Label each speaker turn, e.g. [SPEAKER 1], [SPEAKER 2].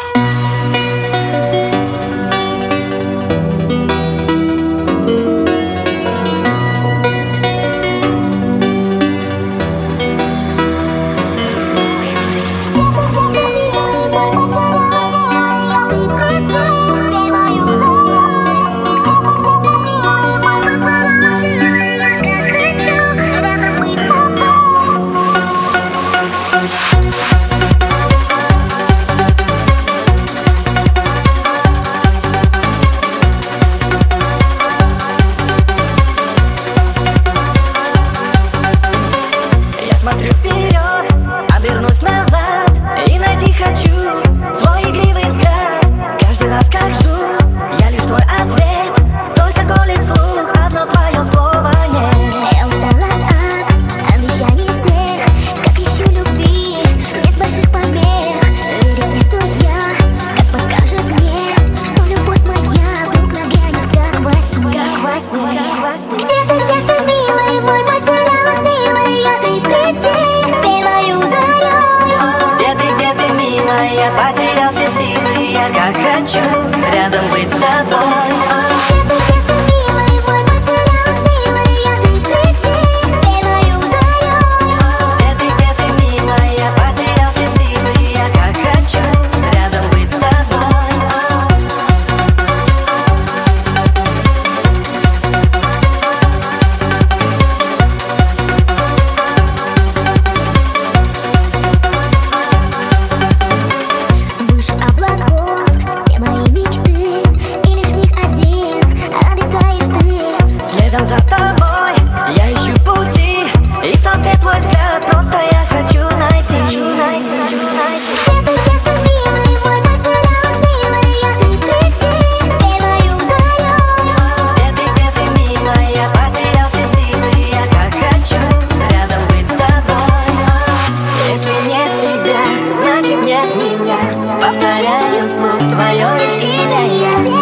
[SPEAKER 1] Смотрю вперед, обернусь назад и найти хочу твой игривый взгляд. Каждый раз как жду, я лишь твой ответ. Только колет слух, одно твое слово нет.
[SPEAKER 2] Я устала от обещаний всех, как ищу любви, без больших помех. Верю сердцу я, как подскажет мне, что любовь моя вдруг нагрянет, как во сне. Где-то, милый мой, потеряла силы, я ты приди, теперь мою зарю.
[SPEAKER 1] Где ты, милая, я потерял все силы. Я как хочу рядом быть с тобой.
[SPEAKER 2] Где-то, милый мой, потеряла силы, я ты приди, теперь мою зарю.
[SPEAKER 1] Где ты, милая, я потерял все силы. Я как хочу рядом быть с тобой.
[SPEAKER 2] Выше облаков все мои мечты, и лишь в них один обитаешь ты.
[SPEAKER 1] Следом за тобой я ищу пути, и в толпе твой взгляд просто я хочу найти.
[SPEAKER 2] Где-то, милый мой, потеряла силы, я ты приди, теперь мою зарю.
[SPEAKER 1] Где ты, милая, я потерял все силы. Я как хочу рядом быть с тобой. Если нет тебя, значит нет меня. Повторяю вслух твое лишь имя я.